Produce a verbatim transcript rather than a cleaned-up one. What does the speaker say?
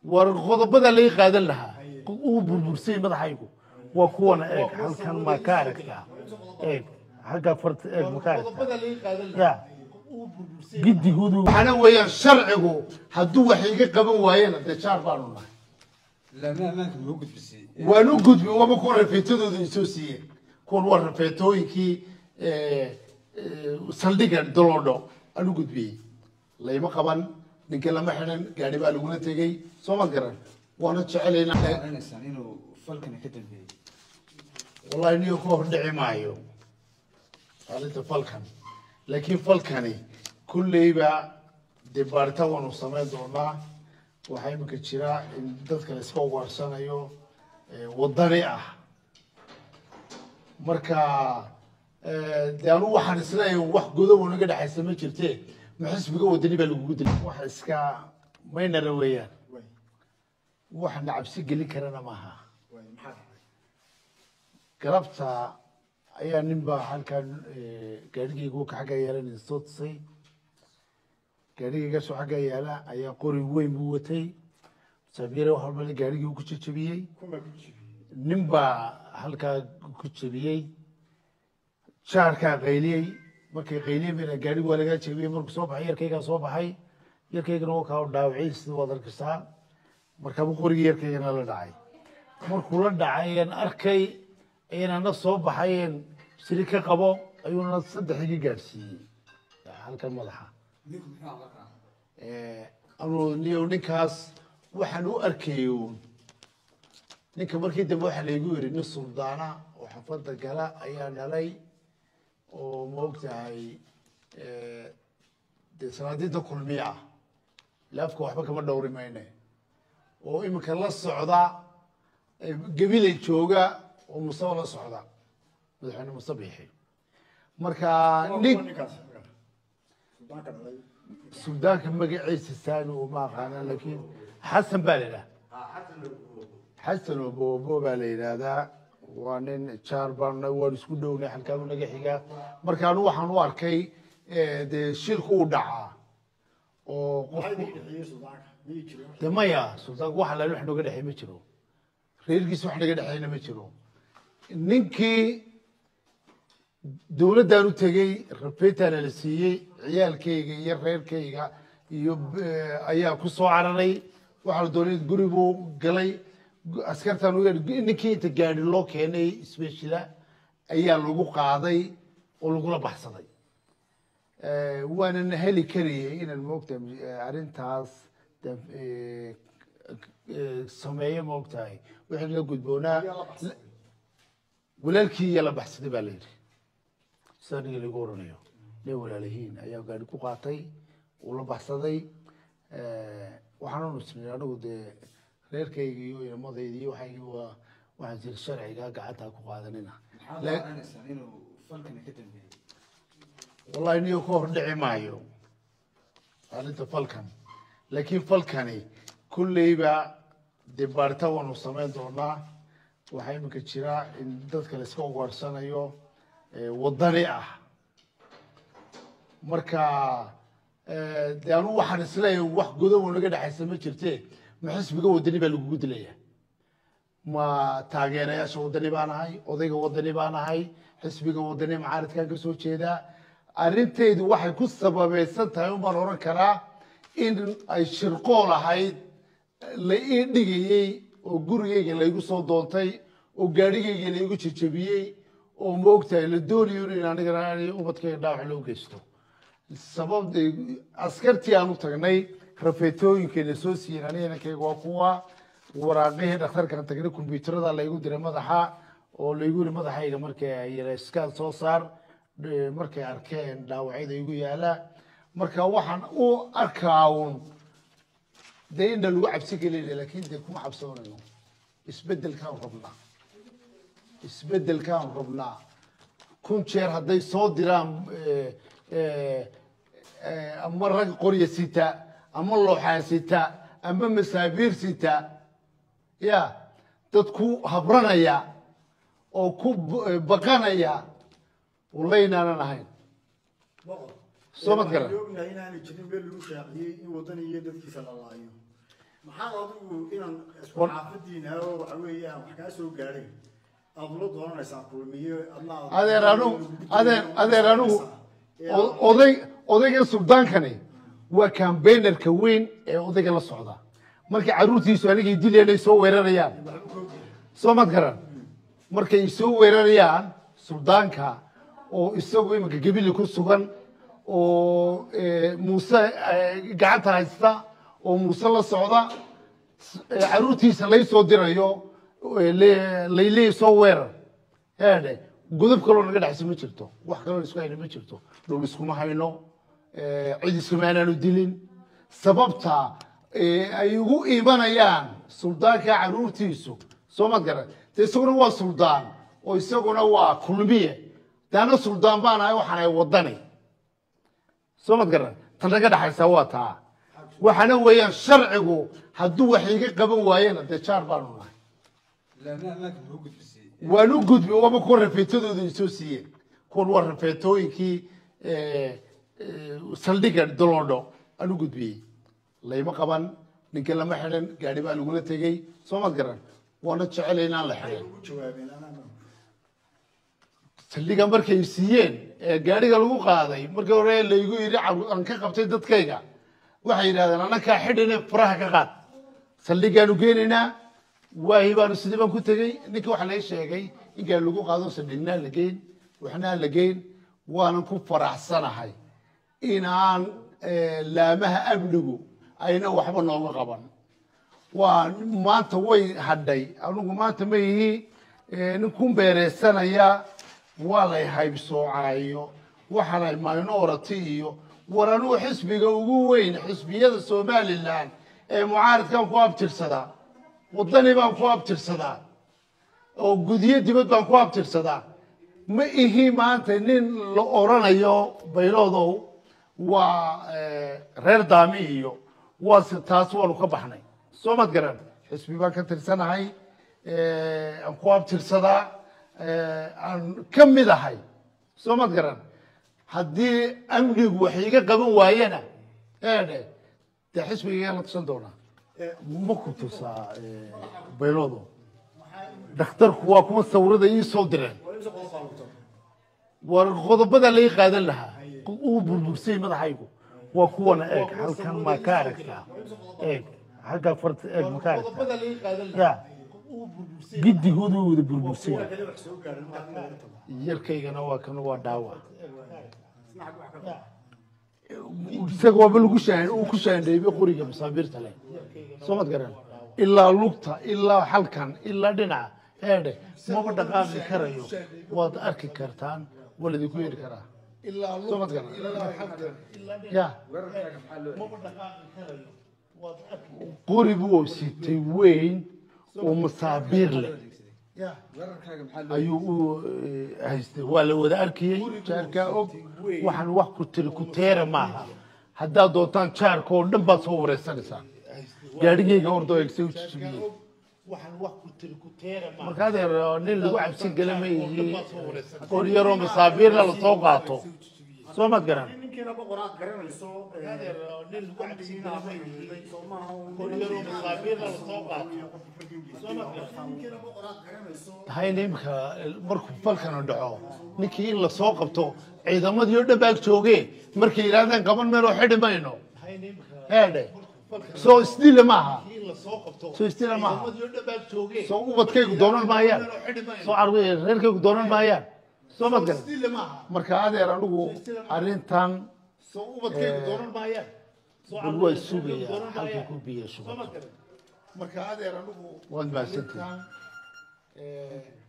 والغضب بدل اللي قادر لها وبرسي مدحيكو وكون إيه هل كان ما كارك لا إيه حاجة فرت إيه مكارك يا جدي هدو أنا ويا الشرع هدو وحيقة قبل ويانا ده شعر بارنا لا ما ما كان موجود بس ونوجد وما كون رفيتو ذي سوسية كون ور رفيتو يكي صندوق دولار أنا قد بيه لا يما قبل نكلم ما إحنا قاعدين بقى لقونا تيجي سوما قرن وانا تشعلنا أنا سانينو فلكن كتب بيه والله إني أخوه دعي معي قالت فلكن لكن فلكني كل يبقى دبارته ونصمد دونا waxay imika jira in dadka la iska warsanayo wadani ah marka ee anu waxaan isleeyahay wax godow naga dhaxaysa ma jirtee ma xisbiga wadani baa lagu dilay wax iska mayna raweeyaan wax nacabsi gelin karana maaha galabta ayaa ninba halkan gaadhigaygu ka xaga yeelan soo tusay gaadhigayga soo xaga yeela ayaa qori weyn buu watay sabiire waxa bal gaadhigii ku jajabiyay ninba halka ku jabiyay shaarka qayliyay markay qayliyay meel gaadhigu waa laga jabiyay markuu soo baxay yarkayga soo baxay yarkaygana oo ka dhaawacay sidoo wada arkaysaa marka uu qorigii yarkaygana la dhacay markuu la dhacay aan arkay ayna soo baxayeen shirika qabo ayuuna saddex iga gaarsiiyay halkan madaxa ee anu niyo ninkaas waxaan u arkayo ninka markii dambe waxa la igu yiri nin suldaana oo xafada gala ayaa dhalay oo moogtahay ee deesraadida kulmiya laafka waxba kama dhowrimayne oo imika la socda gabilay jooga oo musaw la socda madaxweyne musabiixi marka nin سودانك مقعيس الثاني وما قانا لكن حسن بالنا حسن وبو بو بالنا هذا وانين شاربان ورسكودوني حلكانو نجحيجا مركانو وحن واركي ده شيلكو دعا oo qof maya sultaan waxa la wax nooga dhaxay ma jiro reerkiis wax naga dhaxayna ma jiro ninkii dawladdan u tagay rapeetana la siiyay ciyaalkayga iyo reerkayga iyo ayaa ku soo cararay waxa la doonay gurigu galay askartan u ninkii inta gaari loo keenay isbeeshila ayaa lagu qaaday oo lagu la baxsaday ee waana heli kariyay inaan moogtahay arintaas sameeyo moogtahay wixii la gudboonaa walaalkii la baxsaday baa la yiri ساني اللي قرنيه ليه ولا لهين أيام قاعد كوقاتي ولا بحصدي وحنا نسمع أنا ود غير كي يجيو إلى ماضي يجيو حيجوا واحد زي الشرع قاعدها كوقاتنا لا أنا سانينو فلكن كتب بيه والله إني أخوه دعي معي قال أنت فلكن لكن فلكني كل يبقى دبارته ونصمد دونا وحي مكتشرا إن دتك الأسبوع ورسنا يو wadani ah marka ee anu waxaan isleeyahay wax godow naga dhaxaysa ma jirtee ma xisbiga wadani baa lagu dilayaa ma taageerayaasha wadani baan ahay odayga wadani baan ahay xisbiga wadani macaaradkan ka soo jeeda arrinteedu waxay ku sababaysan tahay uma oran karaa in ay shirqo lahayd la ii dhigayay oo gurigayga la igu soo doontay oo gaarigayga la igu jajabiyay oo moogtahay la doonayo in aniga ubadkayga dhaawac loo geysto sababta askartii aanu tagnay rafeetooyinkeena soo siiyeen aniga kayga waa kuwa waraaqihii dhakhtarkan tagnay kumbiyuutarada la igu diray madaxa oo la igu yiri madaxayga markay ay iskaan soo saar markay arkeen dhaawacyada igu yaala marka waxaan u arkaawun dee in lagu cabsi gelin laakiin dee kuma cabsoonayo isbedelkan rabnaa isbedelkan rabnaa kun jeer hadday soo diraan ama rag qorya sita ama looxaan sita ama masaabiir sita ya dad ku habranaya oo ku baqanaya walaynaanan ahayn soo ma garan inaanay jirin meel lagu shaaciyay in wadaniga dadkiisa la laayo maxaa adigu inaan isku xaafadiina oo waxa weeyaan wax ka soo gaaray adlo doonaysaa kulmiye adna adeer anu adeer adeer anu oday odayga sultaankani waa campaignerka weyn ee odayga la socda markay caruurtiisu anigay dilayeen soo weerarayaan soo mad garan markay soo weerarayaan sultaanka oo isagu imanka gabili ku sugan oo muuse gacanta haysta oo muuse la socda caruurtiisa lay soo dirayo layley soo weerar heedhe godob kaloo naga dhexsi ma jirto wax kaloo isku hayna ma jirto dhul iskuma hayno cid iskuma aanaanu dilin sababta ay ugu imanayaan suldaanka caruurtiisu soo mad garan de isaguna waa suldaan oo isaguna waa kulmiye daana suldaan baan ahay waxaan ay wadani soo mad garan tan naga dhaxaysa waa taa waxaana weeyaan sharcigu hadduu wax iga qaban waayena dee jaar baanu nahay waan u gudbi waba kuwa rafeetadooda isoo siiyeen kuwan waa rafeetooyinkii saldhiga dolodho aan u gudbiyey layma qaban ninka lama xidhan gaari baa lagula tegey soo mad garan waana jecel inaan la xidhan saldhiga markay siiyeen gaariga lagu qaaday markii hore laygu yidhi aan ka qabtay dadkayga waxay yidhahdeen annakaa xidhine faraha ka qaad saldhigaanu geenaynaa waahi baanu sidii baan ku tegey ninka waxa lay sheegay in gaari lagu qaado saldhignaa la geyn waxnaa la geyn waanan ku faraxsanahay inaan laamaha amnigu ayna waxba nooga qaban waa maanta way hadhay anigu maanta ma yihi nin ku beereysanaya waa lay haybsoocayo waxaanay minority iyo war anugu xisbiga ugu weyn xisbiyada somalilan ee mucaaradkan ku abtirsadaa wadani baan ku abtirsadaa oo gudyo dibad baan ku abtirsadaa ma ihi maanta nin la oranayo bayloodow waa reer daami iyo waa taas waanu ka baxnay soo mad garan xisbi baan ka tirsanahay aan ku abtirsadaa aan ka mid ahay soo mad garan haddii amnigu wax iga qaban waayana eedhe dee xisbiga la tusan doonaa ma ku tusaa bayloodo dhakhtarku waa kuma sawirada ii soo direen war qodobada lay qaadan lahaa uu burbursay madaxaygu waa kuwana eeg halkan ma ka aragtaa eeg halka farta eeg ma ka aragtaa gidigoodu wada burbursay yarkaygana waa kan waa dhaawac isaga waaba lagu shaan uu ku shaandheeyay qoriga masaabiirta leh soo mad garan ilaa lugta ilaa halkan ilaa dhinaca eedhe maba dhaqaaqi karayo waad arki kartaan waladi ku yeeri karaa soo mad garan ya maba dhaqaaqi karayo waad arki qori buu sitay weyn oo masaabiir leh ayuu u haystay waa la wada arkayey jaarkaa og waxaan wax ku tiri ku teera maaha haddaad doontaan jaarka oo dhan baad soo wareysanaysaa gaadhigayga ordo eegse u jijibiyey marka adeer nin lagu cabsi gala ma yihi qor yaroo masaabiirna lasoo qaato soo mad garan hayna imika markuu falkana dhaco ninkii in lasoo qabto ciidamadii oo dhan baag joogee markay yidhahdeen qaban meeloo xidhi mayno eedhe soo isdila maaha soo isdila maaha soo ubadkaygu doonan maayaan soo carbi reerkaygu doonan maayaan soo mad garan marka adeer anigu arrintan bal waa sugayaa halkii ku biyo shuba waad mahadsantihin